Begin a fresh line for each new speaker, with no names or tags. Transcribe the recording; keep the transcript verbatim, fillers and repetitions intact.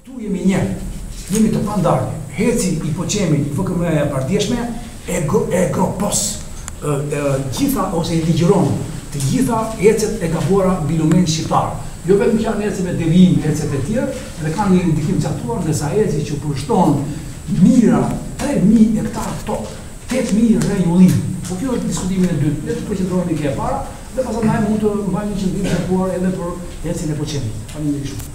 Tu jemi një, jemi të pandarë, heci i poqemi F K M-ja e pardjeshme, e, e gropos, e, e, gjitha ose e ligjeron, të gjitha hecet e gabuara mbi lumen shqiptar. Jo vetëm që janë hecet me devijim, hecet e tjerë, dhe kanë një ndikim caktuar ndërsa heci që përshton mira tre mijë hektar tokë, tetë mijë rrejullim. Po kjo është diskutimin e dytë, le të përqendrohemi ke e para, dhe pastaj mund të mbajmë një qendrim të caktuar edhe për hecin e poqemit. Faleminderit shumë.